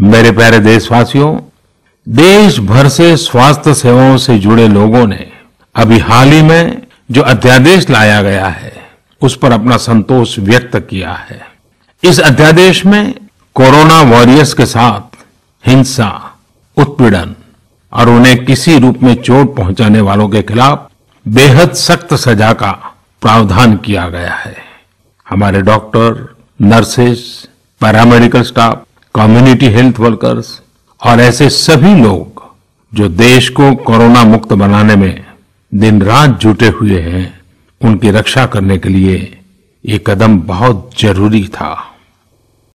मेरे प्यारे देशवासियों, देश भर से स्वास्थ्य सेवाओं से जुड़े लोगों ने अभी हाल ही में जो अध्यादेश लाया गया है उस पर अपना संतोष व्यक्त किया है। इस अध्यादेश में कोरोना वॉरियर्स के साथ हिंसा, उत्पीड़न और उन्हें किसी रूप में चोट पहुंचाने वालों के खिलाफ बेहद सख्त सजा का प्रावधान किया गया है। हमारे doctor, nurses, paramedical staff, community health workers और ऐसे सभी लोग जो देश को कोरोना मुक्त बनाने में दिन रात जुटे हुए हैं, उनकी रक्षा करने के लिए ये कदम बहुत जरूरी था।